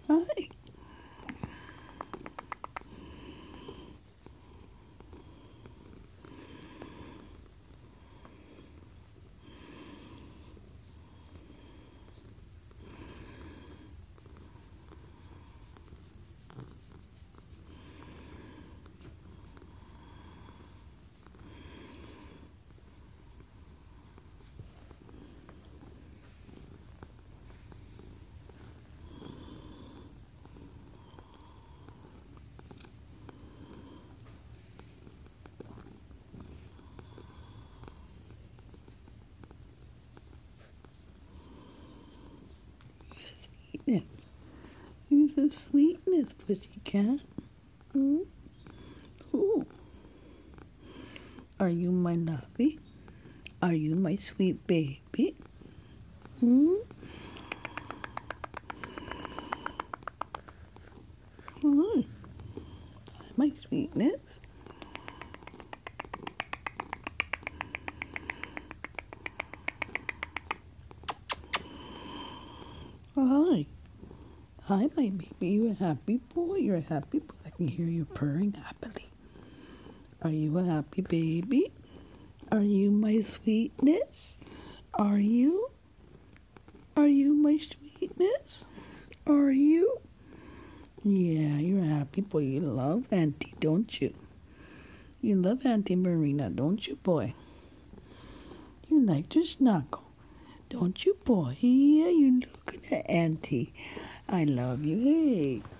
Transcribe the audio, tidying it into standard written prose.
Hi. Sweetness. Who's a sweetness, pussycat? Hmm? Who? Are you my lovey? Are you my sweet baby? Hmm? Hi. My sweetness. Hi. Hi, my baby. You a happy boy? You're a happy boy. I can hear you purring happily. Are you a happy baby? Are you my sweetness? Are you? Are you my sweetness? Are you? Yeah, you're a happy boy. You love Auntie, don't you? You love Auntie Marina, don't you, boy? You like to snuggle, don't you, boy? Yeah, you're looking at Auntie. I love you. Hey.